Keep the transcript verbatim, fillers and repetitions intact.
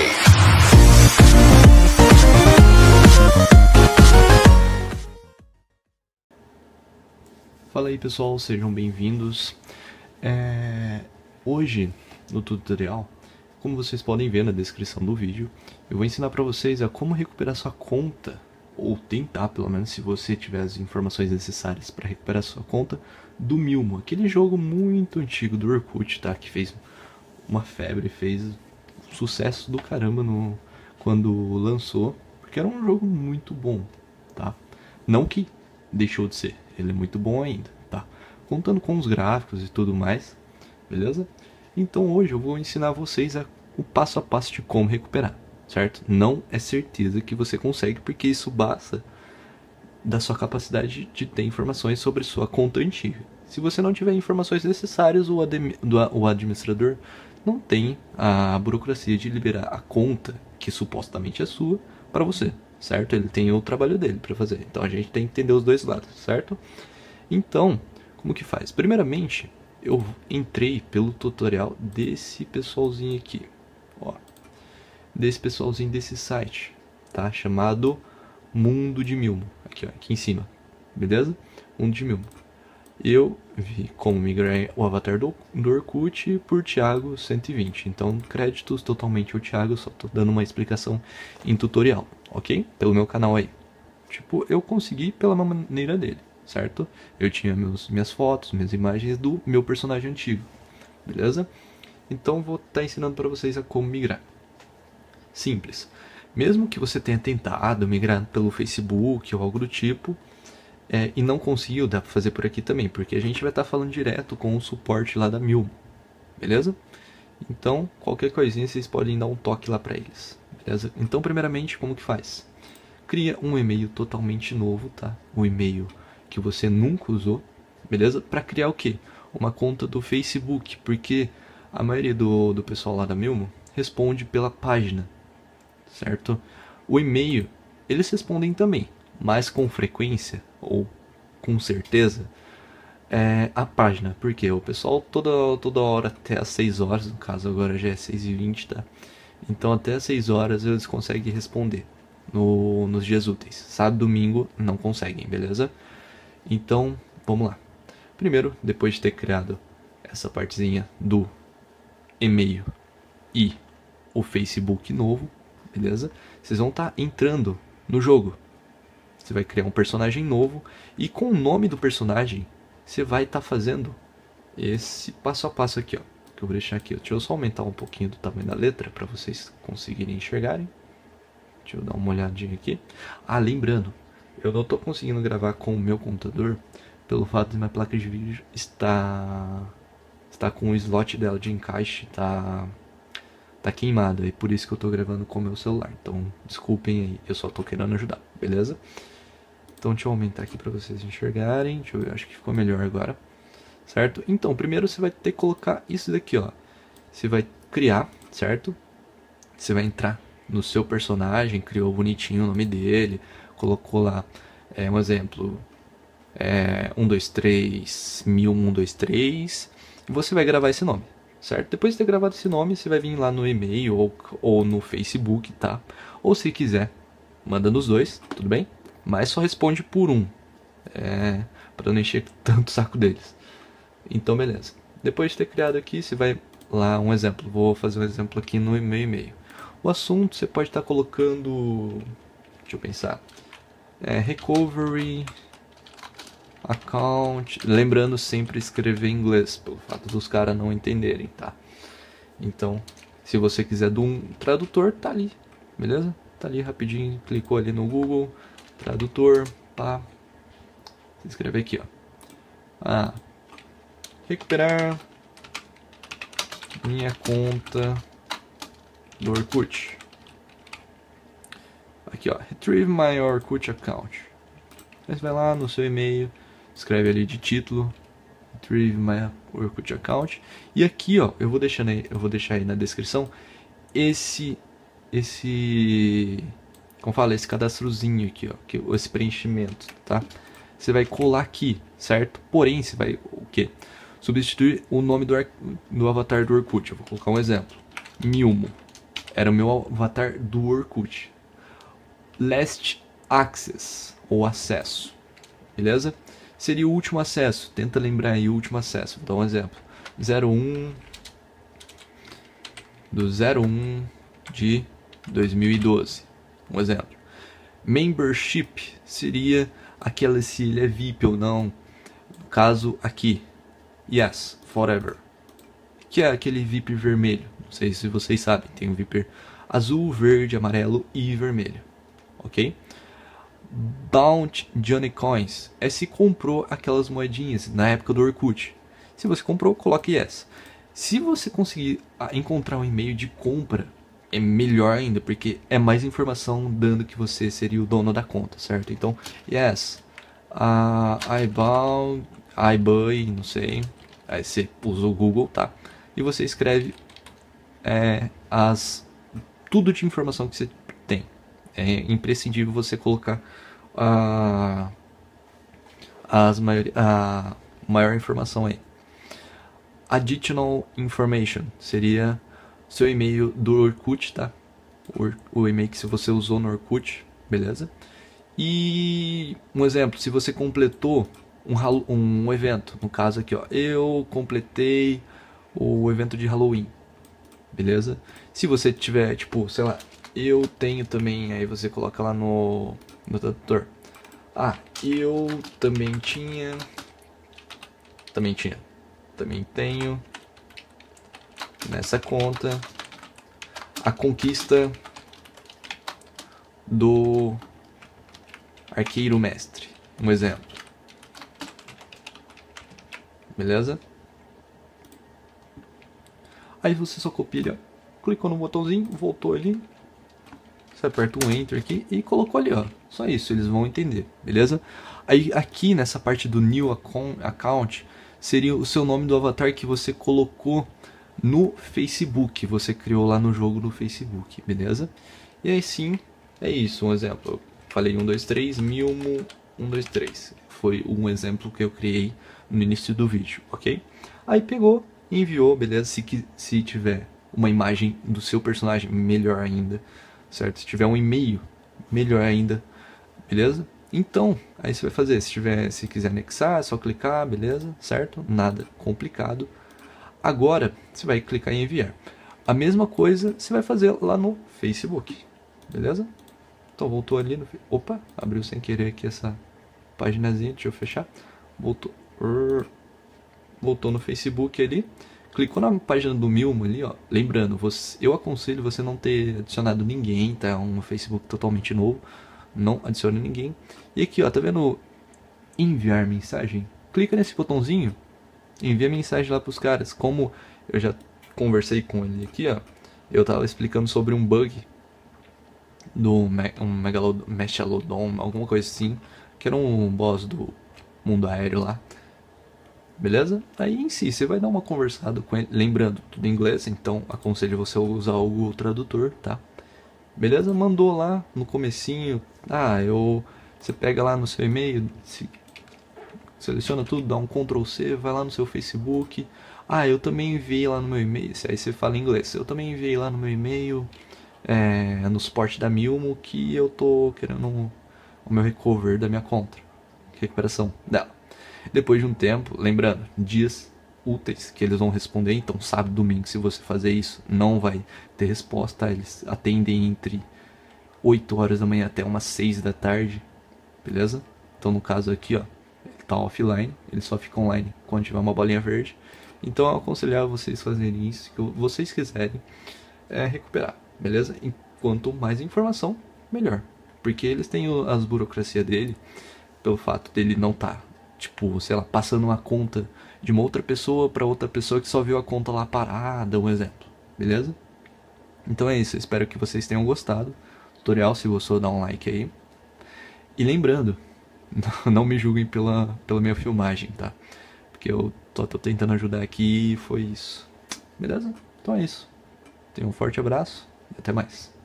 Fala aí pessoal, sejam bem-vindos. É... Hoje no tutorial, como vocês podem ver na descrição do vídeo, eu vou ensinar para vocês a como recuperar sua conta, ou tentar pelo menos, se você tiver as informações necessárias para recuperar sua conta, do Milmo, aquele jogo muito antigo do Orkut, tá? Que fez uma febre, fez sucesso do caramba no... quando lançou, porque era um jogo muito bom, tá? Não que deixou de ser, ele é muito bom ainda, tá? Contando com os gráficos e tudo mais, beleza? Então hoje eu vou ensinar vocês a, o passo a passo de como recuperar, certo? Não é certeza que você consegue, porque isso basta da sua capacidade de ter informações sobre sua conta antiga. Se você não tiver informações necessárias, o, admi do, o administrador não tem a burocracia de liberar a conta, que supostamente é sua, para você, certo? Ele tem o trabalho dele para fazer. Então a gente tem que entender os dois lados, certo? Então, como que faz? Primeiramente, eu entrei pelo tutorial desse pessoalzinho aqui, ó. Desse pessoalzinho desse site, tá? Chamado Mundo de Milmo. Aqui, ó, aqui em cima, beleza? Mundo de Milmo. Eu vi como migrar o avatar do, do Orkut por Thiago cento e vinte. Então, créditos totalmente ao Thiago, só tô dando uma explicação em tutorial, ok? Pelo meu canal aí. Tipo, eu consegui pela maneira dele, certo? Eu tinha meus, minhas fotos, minhas imagens do meu personagem antigo, beleza? Então, vou estar tá ensinando para vocês a como migrar. Simples. Mesmo que você tenha tentado migrar pelo Facebook ou algo do tipo, É, e não conseguiu, dá pra fazer por aqui também, porque a gente vai estar tá falando direto com o suporte lá da Milmo, beleza? Então, qualquer coisinha vocês podem dar um toque lá pra eles, beleza? Então, primeiramente, como que faz? Cria um e-mail totalmente novo, tá? Um e-mail que você nunca usou, beleza? Pra criar o quê? Uma conta do Facebook, porque a maioria do, do pessoal lá da Milmo responde pela página, certo? O e-mail, eles respondem também, mas com frequência, ou com certeza, é a página. Porque o pessoal toda, toda hora, até às seis horas, no caso agora já é seis e vinte, tá? Então até às seis horas eles conseguem responder no, nos dias úteis. Sábado, domingo não conseguem, beleza? Então, vamos lá. Primeiro, depois de ter criado essa partezinha do e-mail e o Facebook novo, beleza? Vocês vão estar entrando no jogo. Você vai criar um personagem novo e com o nome do personagem você vai estar tá fazendo esse passo a passo aqui, ó, que eu vou deixar aqui. Deixa eu só aumentar um pouquinho do tamanho da letra para vocês conseguirem enxergarem. Deixa eu dar uma olhadinha aqui. Ah, lembrando, eu não estou conseguindo gravar com o meu computador pelo fato de minha placa de vídeo estar está com o slot dela de encaixe tá tá queimado, e por isso que eu estou gravando com o meu celular. Então, desculpem aí, eu só estou querendo ajudar, beleza? Então deixa eu aumentar aqui para vocês enxergarem. Deixa eu ver, acho que ficou melhor agora. Certo? Então, primeiro você vai ter que colocar isso daqui, ó. Você vai criar, certo? Você vai entrar no seu personagem, criou bonitinho o nome dele, colocou lá, é, um exemplo, é, um dois três mil um dois três, e você vai gravar esse nome, certo? Depois de ter gravado esse nome, você vai vir lá no e-mail ou, ou no Facebook, tá? Ou se quiser, manda nos dois, tudo bem? Mas só responde por um, é, para não encher tanto o saco deles. Então beleza, depois de ter criado aqui, você vai lá, um exemplo, vou fazer um exemplo aqui no meu e-mail. O assunto você pode estar colocando, deixa eu pensar, é, recovery account, lembrando sempre escrever em inglês, pelo fato dos caras não entenderem, tá? Então, se você quiser de um tradutor, tá ali, beleza? Tá ali rapidinho, clicou ali no Google, tradutor, pá, se escreve aqui, ó. Ah, recuperar minha conta do Orkut. Aqui, ó, retrieve my Orkut account. Aí você vai lá no seu e-mail, escreve ali de título, retrieve my Orkut account. E aqui, ó, eu vou deixar aí, eu vou deixar aí na descrição esse esse como fala, esse cadastrozinho aqui, ó, que esse preenchimento, tá? Você vai colar aqui, certo? Porém, você vai o quê? Substituir o nome do, do avatar do Orkut. Eu vou colocar um exemplo, Milmo, era o meu avatar do Orkut. Last access, ou acesso, beleza? Seria o último acesso, tenta lembrar aí o último acesso. Vou dar um exemplo, zero um do zero um de dois mil e doze, um exemplo. Membership seria aquela se ele é V I P ou não, no caso aqui, yes, forever, que é aquele V I P vermelho, não sei se vocês sabem, tem o V I P azul, verde, amarelo e vermelho, ok? Bounty Johnny Coins é se comprou aquelas moedinhas na época do Orkut. Se você comprou, coloque yes. Se você conseguir encontrar um e-mail de compra, é melhor ainda, porque é mais informação dando que você seria o dono da conta, certo? Então, yes, uh, I bought, I buy, não sei, aí você usa o Google, tá? E você escreve é, as, tudo de informação que você tem. É imprescindível você colocar a, as maior, a maior informação aí. Additional information seria seu e-mail do Orkut, tá? O, o e-mail que você usou no Orkut, beleza? E um exemplo, se você completou um, um evento, no caso aqui, ó, eu completei o evento de Halloween, beleza? Se você tiver, tipo, sei lá, eu tenho também, aí você coloca lá no, no tradutor. Ah, eu também tinha, também tinha, também tenho nessa conta a conquista do Arqueiro Mestre, um exemplo, beleza? Aí você só copia, ó, clicou no botãozinho, voltou ali, você aperta um Enter aqui e colocou ali, ó, só isso, eles vão entender, beleza? Aí aqui nessa parte do New Account seria o seu nome do avatar que você colocou no Facebook, você criou lá no jogo do Facebook, beleza? E aí sim, é isso, um exemplo, eu falei um, dois, três, Milmo, um, dois, três, foi um exemplo que eu criei no início do vídeo, ok? Aí pegou e enviou, beleza? Se, se tiver uma imagem do seu personagem, melhor ainda, certo? Se tiver um e-mail, melhor ainda, beleza? Então, aí você vai fazer, se, tiver, se quiser anexar, é só clicar, beleza? Certo? Nada complicado. Agora, você vai clicar em enviar. A mesma coisa você vai fazer lá no Facebook, beleza? Então, voltou ali no... Opa, abriu sem querer aqui essa paginazinha, deixa eu fechar. Voltou. Voltou no Facebook ali. Clicou na página do Milmo ali, ó. Lembrando, você, eu aconselho você não ter adicionado ninguém, tá? Um Facebook totalmente novo. Não adicione ninguém. E aqui, ó, tá vendo enviar mensagem? Clica nesse botãozinho, envia mensagem lá pros caras. Como eu já conversei com ele aqui, ó, eu tava explicando sobre um bug do Me um Megalodon, alguma coisa assim, que era um boss do mundo aéreo lá. Beleza? Aí em si, você vai dar uma conversada com ele, lembrando, tudo em inglês, então aconselho você a usar o Google Tradutor, tá? Beleza? Mandou lá no comecinho, ah, eu... Você pega lá no seu e-mail, se, seleciona tudo, dá um control C, vai lá no seu Facebook, ah, eu também enviei lá no meu e-mail, aí você fala em inglês, eu também enviei lá no meu e-mail, é, no suporte da Milmo, que eu tô querendo o meu recover da minha conta, recuperação dela. Depois de um tempo, lembrando, dias úteis que eles vão responder, então sábado, domingo, se você fazer isso, não vai ter resposta, eles atendem entre oito horas da manhã até umas seis da tarde, beleza? Então no caso aqui, ó, ele tá offline, ele só fica online quando tiver uma bolinha verde, então eu aconselhar vocês fazerem isso, que vocês quiserem é, recuperar, beleza? E quanto mais informação, melhor, porque eles têm as burocracias dele, pelo fato dele não estar tá, tipo, sei lá, passando uma conta de uma outra pessoa para outra pessoa que só viu a conta lá parada, um exemplo, beleza? Então é isso, eu espero que vocês tenham gostado. Tutorial, se gostou, dá um like aí. E lembrando, não me julguem pela, pela minha filmagem, tá? Porque eu tô, tô tentando ajudar aqui e foi isso. Beleza? Então é isso. Tenham um forte abraço e até mais.